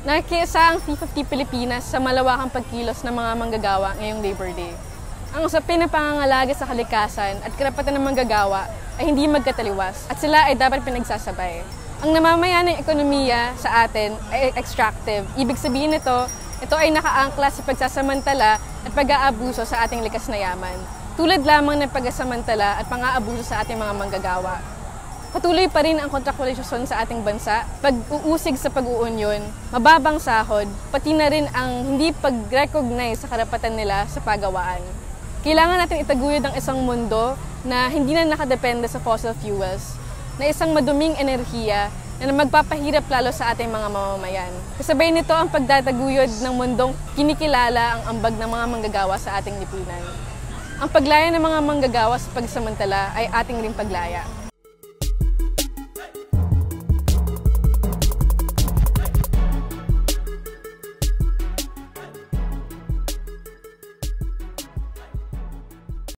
Nakikiisa ang P50 Pilipinas sa malawakang pagkilos ng mga manggagawa ngayong Labor Day. Ang usapin ng pangangalaga sa kalikasan at karapatan ng manggagawa ay hindi magkataliwas at sila ay dapat pinagsasabay. Ang namamayan ng ekonomiya sa atin ay extractive. Ibig sabihin ito ay nakaangkla sa pagsasamantala at pag-aabuso sa ating likas na yaman. Tulad lamang ng pagsasamantala at pang-aabuso sa ating mga manggagawa. Patuloy pa rin ang kontraktualisasyon sa ating bansa, pag-uusig sa pag-uunyon, mababang sahod, pati na rin ang hindi pag-recognize sa karapatan nila sa pagawaan. Kailangan natin itaguyod ang isang mundo na hindi na nakadepende sa fossil fuels, na isang maduming enerhiya na magpapahirap lalo sa ating mga mamamayan. Kasabay nito ang pagtataguyod ng mundong kinikilala ang ambag ng mga manggagawa sa ating lipunan. Ang paglaya ng mga manggagawa sa pagsamantala ay ating ring paglaya.